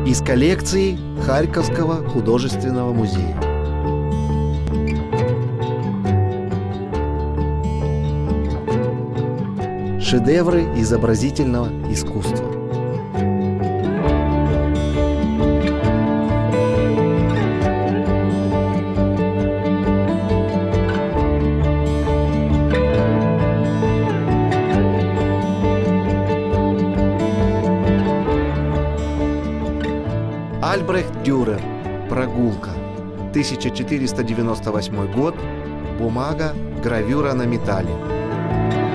из коллекции Харьковского художественного музея. Шедевры изобразительного искусства. Альбрехт Дюрер. Прогулка. 1498 год. Бумага. Гравюра на металле.